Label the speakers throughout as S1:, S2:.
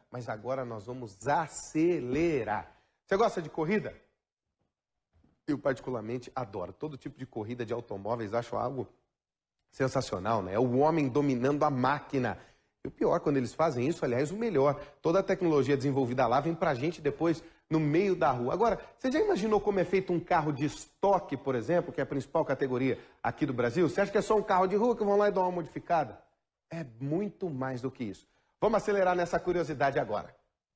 S1: mas agora nós vamos acelerar. Você gosta de corrida? Eu particularmente adoro. Todo tipo de corrida de automóveis, acho algo sensacional, né? É o homem dominando a máquina. E o pior, quando eles fazem isso, aliás, o melhor, toda a tecnologia desenvolvida lá vem pra gente depois no meio da rua. Agora, você já imaginou como é feito um carro de estoque, por exemplo, que é a principal categoria aqui do Brasil? Você acha que é só um carro de rua que vão lá e dão uma modificada? É muito mais do que isso. Vamos acelerar nessa curiosidade agora.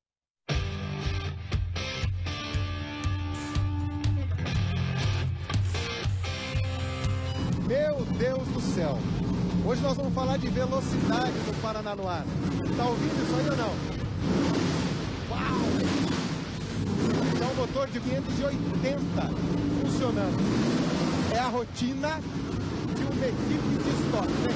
S1: Meu Deus do céu! Hoje nós vamos falar de velocidade do Parananuá. Tá ouvindo isso aí ou não? Uau! É um motor de 580 funcionando. É a rotina de uma equipe de estoque, né?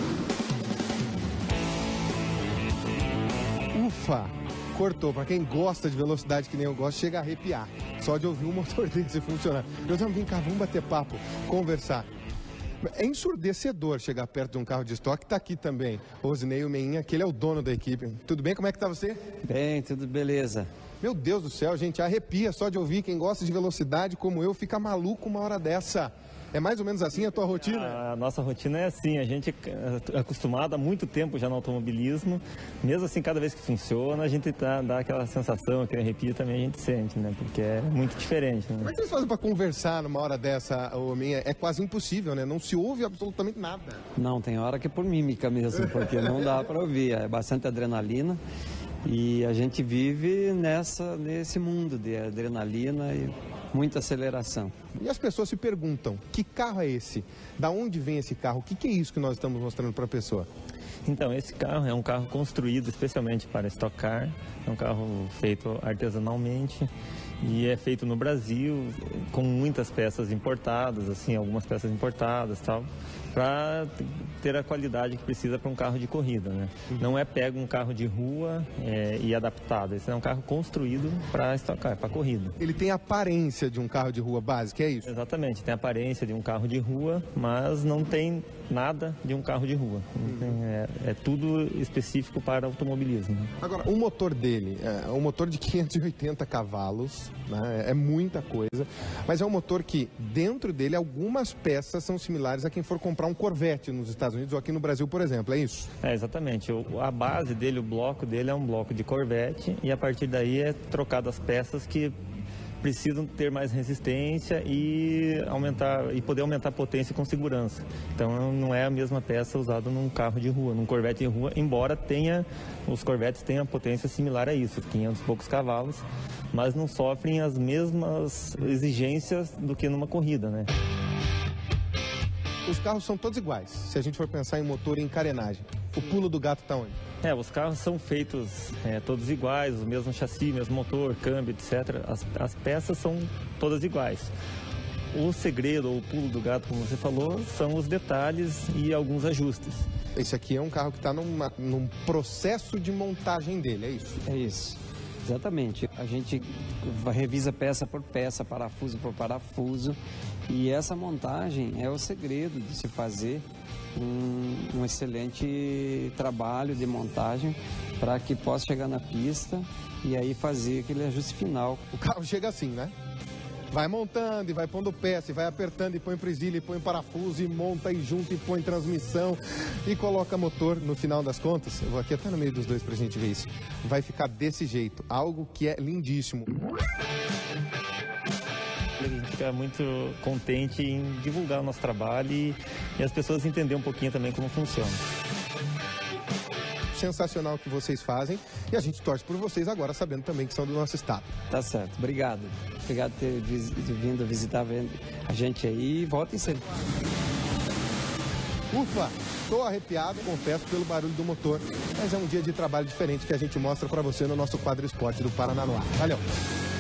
S1: Ufa! Cortou. Para quem gosta de velocidade que nem eu gosto, chega a arrepiar. Só de ouvir um motor desse funcionar. Eu também, vem cá, vamos bater papo, conversar. É ensurdecedor chegar perto de um carro de estoque. Tá aqui também o Osineio Meinha, que ele é o dono da equipe. Tudo bem? Como é que tá você?
S2: Bem, tudo beleza.
S1: Meu Deus do céu, gente, arrepia só de ouvir. Quem gosta de velocidade como eu fica maluco uma hora dessa. É mais ou menos assim a tua rotina?
S2: A nossa rotina é assim, a gente é acostumado há muito tempo já no automobilismo, mesmo assim cada vez que funciona a gente dá aquela sensação, aquele arrepio também a gente sente, né? Porque é muito diferente. Né?
S1: Como é que vocês fazem para conversar numa hora dessa, Minha? É quase impossível, né? Não se ouve absolutamente nada.
S2: Não, tem hora que é por mímica mesmo, porque não dá para ouvir, é bastante adrenalina. E a gente vive nesse mundo de adrenalina e muita aceleração.
S1: E as pessoas se perguntam, que carro é esse? Da onde vem esse carro? O que é isso que nós estamos mostrando para a pessoa?
S2: Então, esse carro é um carro construído especialmente para Stock Car, é um carro feito artesanalmente e é feito no Brasil com muitas peças importadas, assim, algumas peças importadas, tal, para ter a qualidade que precisa para um carro de corrida, né? Não é pego um carro de rua e adaptado, esse é um carro construído para Stock Car, para corrida.
S1: Ele tem a aparência de um carro de rua básico, é isso?
S2: Exatamente, tem a aparência de um carro de rua, mas não tem nada de um carro de rua. É tudo específico para automobilismo.
S1: Agora, o motor dele é um motor de 580 cavalos, né? É muita coisa, mas é um motor que, dentro dele, algumas peças são similares a quem for comprar um Corvette nos Estados Unidos ou aqui no Brasil, por exemplo, é isso?
S2: É, exatamente. A base dele, o bloco dele é um bloco de Corvette e a partir daí é trocado as peças que precisam ter mais resistência e poder aumentar a potência com segurança. Então não é a mesma peça usada num carro de rua, num Corvette de rua, embora os Corvettes tenham potência similar a isso, 500 e poucos cavalos, mas não sofrem as mesmas exigências do que numa corrida, né?
S1: Os carros são todos iguais, se a gente for pensar em motor e em carenagem. O pulo do gato está onde?
S2: Os carros são feitos todos iguais, o mesmo chassi, mesmo motor, câmbio, etc. As peças são todas iguais. O segredo, ou o pulo do gato, como você falou, são os detalhes e alguns ajustes.
S1: Esse aqui é um carro que está num processo de montagem dele, é isso?
S2: É isso, exatamente. A gente revisa peça por peça, parafuso por parafuso, e essa montagem é o segredo de se fazer um excelente trabalho de montagem para que possa chegar na pista e aí fazer aquele ajuste final.
S1: O carro chega assim, né? Vai montando e vai pondo peça, e vai apertando e põe presilha, e põe parafuso, e monta e junta e põe transmissão e coloca motor. No final das contas, eu vou aqui até no meio dos dois pra gente ver isso, vai ficar desse jeito, algo que é lindíssimo.
S2: A gente fica muito contente em divulgar o nosso trabalho e as pessoas entenderem um pouquinho também como funciona.
S1: Sensacional o que vocês fazem e a gente torce por vocês agora, sabendo também que são do nosso estado.
S2: Tá certo, obrigado. Obrigado por ter vindo visitar a gente aí e voltem sempre.
S1: Ufa, estou arrepiado, confesso, pelo barulho do motor, mas é um dia de trabalho diferente que a gente mostra para você no nosso quadro esporte do Parananuá. Valeu!